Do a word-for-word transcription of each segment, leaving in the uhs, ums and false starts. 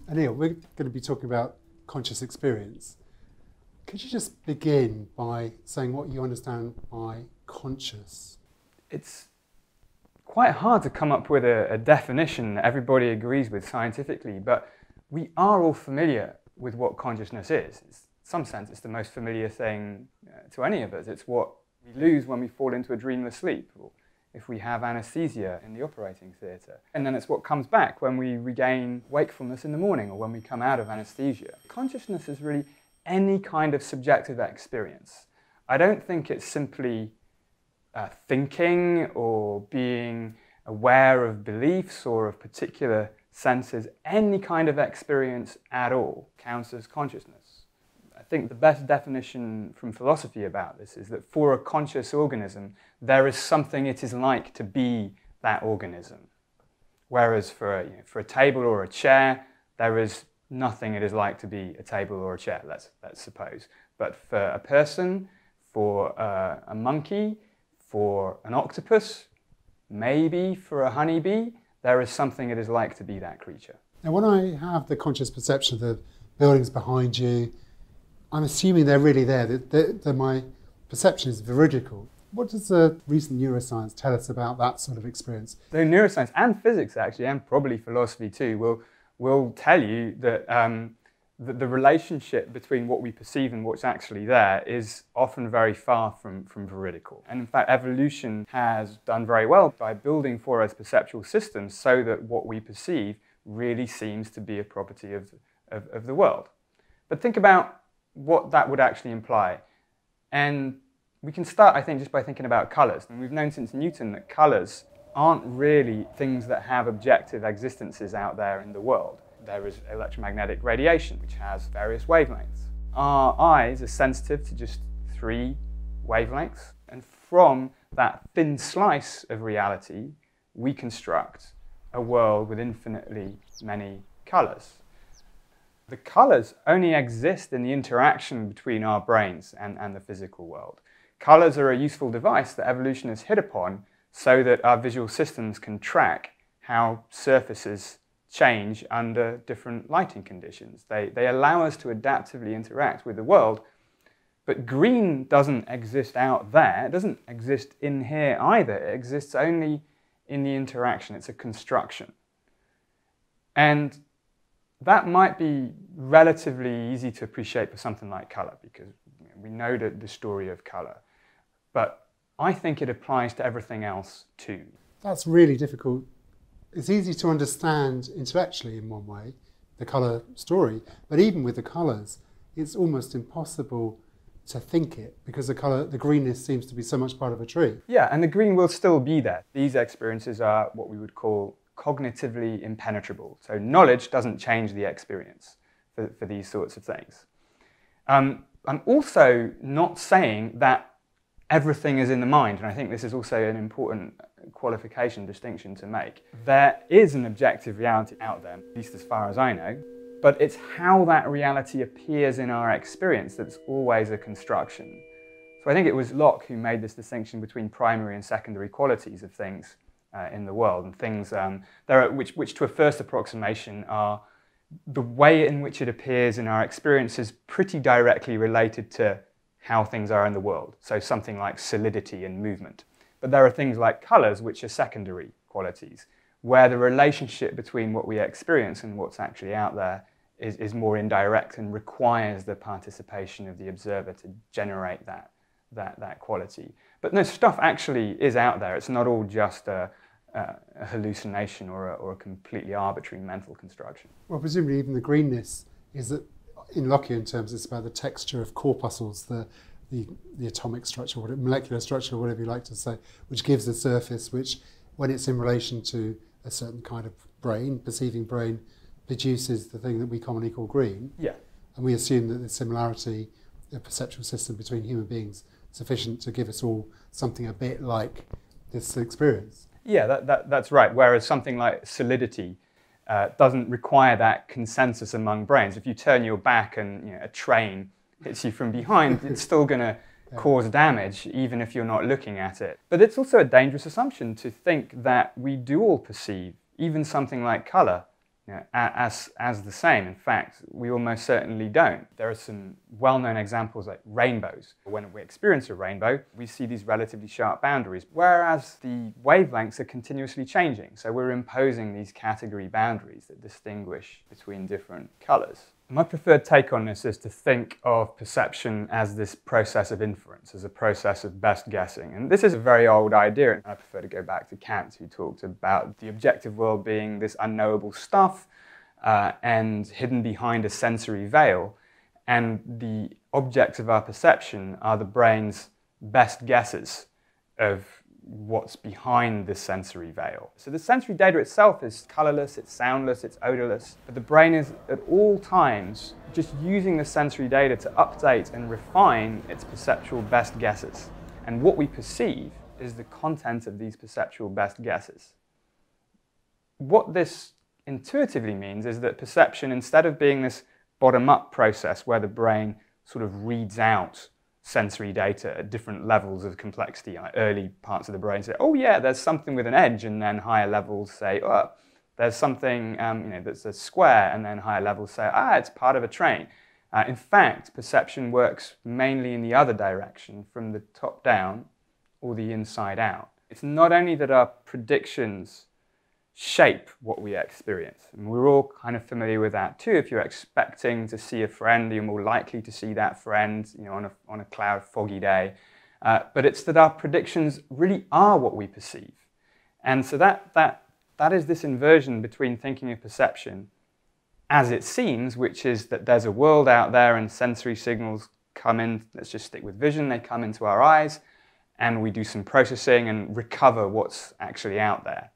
Anil, we're going to be talking about conscious experience. Could you just begin by saying what you understand by conscious? It's quite hard to come up with a, a definition that everybody agrees with scientifically, but we are all familiar with what consciousness is. It's, in some sense, it's the most familiar thing uh, to any of us. It's what we lose when we fall into a dreamless sleep, or if we have anesthesia in the operating theatre. And then it's what comes back when we regain wakefulness in the morning or when we come out of anesthesia. Consciousness is really any kind of subjective experience. I don't think it's simply uh, thinking or being aware of beliefs or of particular senses. Any kind of experience at all counts as consciousness. I think the best definition from philosophy about this is that for a conscious organism, there is something it is like to be that organism. Whereas for a, you know, for a table or a chair, there is nothing it is like to be a table or a chair, let's, let's suppose. But for a person, for uh, a monkey, for an octopus, maybe for a honeybee, there is something it is like to be that creature. Now, when I have the conscious perception of the buildings behind you, I'm assuming they're really there, that, that, that my perception is veridical. What does the recent neuroscience tell us about that sort of experience? So neuroscience and physics, actually, and probably philosophy too, will, will tell you that, um, that the relationship between what we perceive and what's actually there is often very far from, from veridical. And in fact, evolution has done very well by building for us perceptual systems so that what we perceive really seems to be a property of, of, of the world. But think about what that would actually imply. And we can start, I think, just by thinking about colours. And we've known since Newton that colours aren't really things that have objective existences out there in the world. There is electromagnetic radiation, which has various wavelengths. Our eyes are sensitive to just three wavelengths. And from that thin slice of reality, we construct a world with infinitely many colours. The colours only exist in the interaction between our brains and, and the physical world. Colours are a useful device that evolution has hit upon so that our visual systems can track how surfaces change under different lighting conditions. They, they allow us to adaptively interact with the world, but green doesn't exist out there. It doesn't exist in here either. It exists only in the interaction. It's a construction. And that might be relatively easy to appreciate for something like colour, because you know, we know the, the story of colour. But I think it applies to everything else too. That's really difficult. It's easy to understand intellectually in one way, the colour story, but even with the colours, it's almost impossible to think it because the colour, the greenness seems to be so much part of a tree. Yeah, and the green will still be there. These experiences are what we would call cognitively impenetrable. So knowledge doesn't change the experience for, for these sorts of things. Um, I'm also not saying that everything is in the mind, and I think this is also an important qualification, distinction to make. There is an objective reality out there, at least as far as I know, but it's how that reality appears in our experience that's always a construction. So I think it was Locke who made this distinction between primary and secondary qualities of things Uh, in the world, and things um, there are, which, which to a first approximation are the way in which it appears in our experience is pretty directly related to how things are in the world. So something like solidity and movement. But there are things like colours which are secondary qualities, where the relationship between what we experience and what's actually out there is, is more indirect and requires the participation of the observer to generate that, that, that quality. But no, stuff actually is out there. It's not all just a, a hallucination or a, or a completely arbitrary mental construction. Well, presumably even the greenness is that, in Lockean terms, it's about the texture of corpuscles, the, the, the atomic structure, whatever, molecular structure, whatever you like to say, which gives a surface which, when it's in relation to a certain kind of brain, perceiving brain, produces the thing that we commonly call green. Yeah. And we assume that the similarity of perceptual system between human beings sufficient to give us all something a bit like this experience. Yeah, that, that, that's right. Whereas something like solidity uh, doesn't require that consensus among brains. If you turn your back and you know, a train hits you from behind, it's still going to yeah. cause damage, even if you're not looking at it. But it's also a dangerous assumption to think that we do all perceive, even something like colour, you know, as, as the same. In fact, we almost certainly don't. There are some well-known examples like rainbows. When we experience a rainbow, we see these relatively sharp boundaries, whereas the wavelengths are continuously changing. So we're imposing these category boundaries that distinguish between different colors. My preferred take on this is to think of perception as this process of inference, as a process of best guessing. And this is a very old idea, and I prefer to go back to Kant, who talked about the objective world being this unknowable stuff uh, and hidden behind a sensory veil. And the objects of our perception are the brain's best guesses of what's behind this sensory veil. So the sensory data itself is colorless, it's soundless, it's odorless, but the brain is at all times just using the sensory data to update and refine its perceptual best guesses. And what we perceive is the content of these perceptual best guesses. What this intuitively means is that perception, instead of being this bottom-up process where the brain sort of reads out sensory data at different levels of complexity. Like early parts of the brain say, oh yeah, there's something with an edge, and then higher levels say, oh, there's something um, you know, that's a square, and then higher levels say, ah, it's part of a train. Uh, in fact, perception works mainly in the other direction, from the top down or the inside out. It's not only that our predictions shape what we experience. And we're all kind of familiar with that too. If you're expecting to see a friend, you're more likely to see that friend, you know, on a, on a cloud, foggy day. Uh, but it's that our predictions really are what we perceive. And so that, that, that is this inversion between thinking of perception as it seems, which is that there's a world out there and sensory signals come in, let's just stick with vision, they come into our eyes, and we do some processing and recover what's actually out there.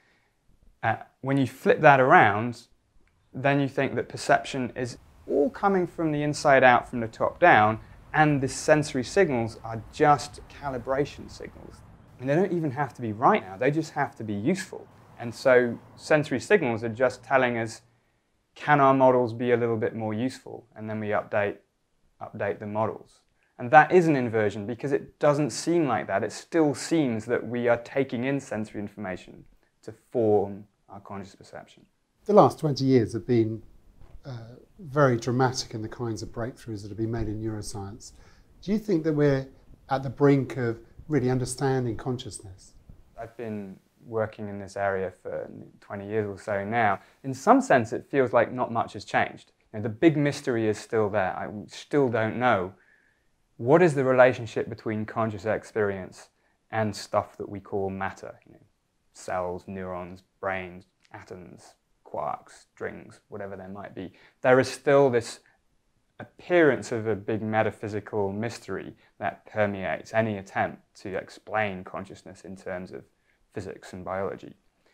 Uh, when you flip that around, then you think that perception is all coming from the inside out, from the top down, and the sensory signals are just calibration signals. And they don't even have to be right now, they just have to be useful. And so sensory signals are just telling us, can our models be a little bit more useful? And then we update, update the models. And that is an inversion because it doesn't seem like that. It still seems that we are taking in sensory information to form our conscious perception. The last twenty years have been uh, very dramatic in the kinds of breakthroughs that have been made in neuroscience. Do you think that we're at the brink of really understanding consciousness? I've been working in this area for twenty years or so now. In some sense, it feels like not much has changed. You know, the big mystery is still there. I still don't know what is the relationship between conscious experience and stuff that we call matter. You know, cells, neurons, brains, atoms, quarks, strings, whatever there might be. There is still this appearance of a big metaphysical mystery that permeates any attempt to explain consciousness in terms of physics and biology.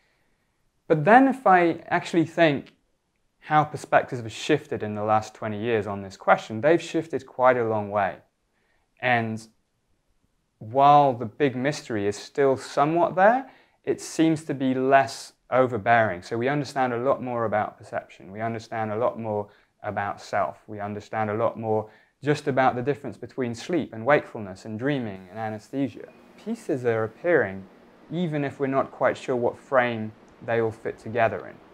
But then if I actually think how perspectives have shifted in the last twenty years on this question, they've shifted quite a long way. And while the big mystery is still somewhat there, it seems to be less overbearing. So we understand a lot more about perception. We understand a lot more about self. We understand a lot more just about the difference between sleep and wakefulness and dreaming and anesthesia. Pieces are appearing even if we're not quite sure what frame they all fit together in.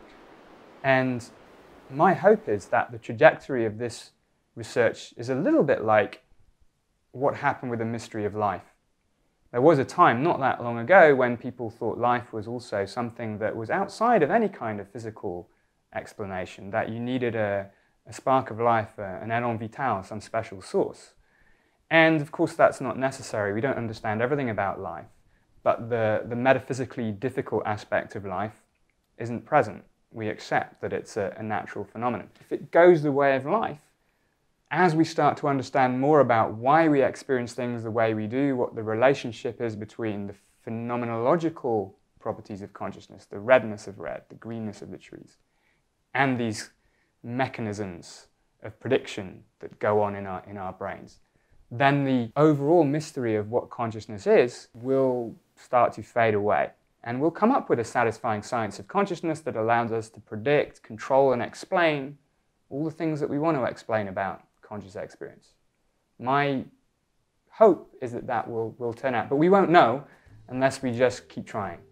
And my hope is that the trajectory of this research is a little bit like what happened with the mystery of life. There was a time not that long ago when people thought life was also something that was outside of any kind of physical explanation, that you needed a, a spark of life, a, an aeonvideo, some special source. And of course that's not necessary. We don't understand everything about life, but the, the metaphysically difficult aspect of life isn't present. We accept that it's a, a natural phenomenon. If it goes the way of life, as we start to understand more about why we experience things the way we do, what the relationship is between the phenomenological properties of consciousness, the redness of red, the greenness of the trees, and these mechanisms of prediction that go on in our, in our brains, then the overall mystery of what consciousness is will start to fade away. And we'll come up with a satisfying science of consciousness that allows us to predict, control, and explain all the things that we want to explain about conscious experience. My hope is that that will, will turn out, but we won't know unless we just keep trying.